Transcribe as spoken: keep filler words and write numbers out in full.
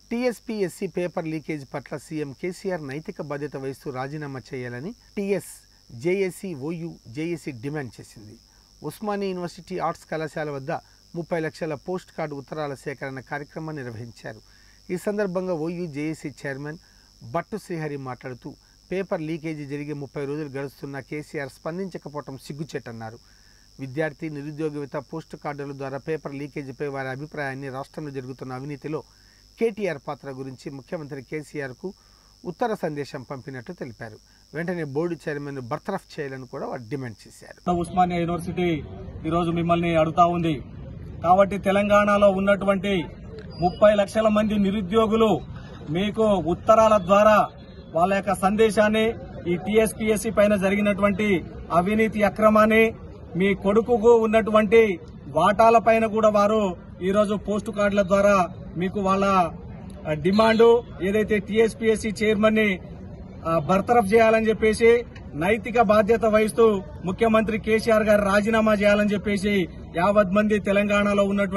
TSPSC paper leakage పట్ల CM KCR నైతిక బాధ్యత వహిస్తూ రాజీనామా చేయాలని TS JAC OU JAC demand చేసింది. ఉస్మానియా యూనివర్సిటీ ఆర్ట్స్ కళాశాల వద్ద ముప్పై లక్షల పోస్ట్ కార్డు ఉత్తరాల సేకరణ కార్యక్రమాన్ని నిర్వహించారు. ఈ సందర్భంగా OU JAC chairman Battu Srihari మాట్లాడుతూ పేపర్ లీకేజీ జరిగి ముప్పై రోజులు గడుస్తున్న కేసీఆర్ స్పందించకపోవడం సిగ్గుచేటన్నారు. విద్యార్థి నిరుద్యోగిత పోస్ట్ కార్డుల ద్వారా పేపర్ లీకేజీపై వారి అభిప్రాయాన్ని రాష్ట్రంలో జరుగుతున్న అవినీతిలో కేటీఆర్ పాత్ర గురించి ముఖ్యమంత్రి కేసీఆర్కు ఉత్తర సందేశం పంపినట్టు తెలిపారు. వెంటనే బోర్డు చైర్మన్ బర్తరఫ్ చేయాలని కూడా వారు డిమాండ్ చేశారు. ఉస్మానియా యూనివర్సిటీ ఈరోజు మిమ్మల్ని అడుగుతా ఉంది కాబట్టి తెలంగాణలో ఉన్నటువంటి ముప్పై లక్షల మంది నిరుద్యోగులు మీకు ఉత్తరాల ద్వారా వాళ్ళ యొక్క సందేశాన్ని ఈ టీఎస్పీఎస్సీ పైన జరిగినటువంటి అవినీతి అక్రమాన్ని మీ కొడుకుకు ఉన్నటువంటి వాటాల పైన కూడా వారు ఈరోజు పోస్టు కార్డుల ద్వారా మీకు వాళ్ళ డిమాండ్ ఏదైతే టీఎస్పీఎస్సీ చైర్మన్ ని బర్తరఫ్ చేయాలని చెప్పేసి నైతిక బాధ్యత వహిస్తూ ముఖ్యమంత్రి కేసీఆర్ గారు రాజీనామా చేయాలని చెప్పేసి యావత్ మంది తెలంగాణలో ఉన్నటువంటి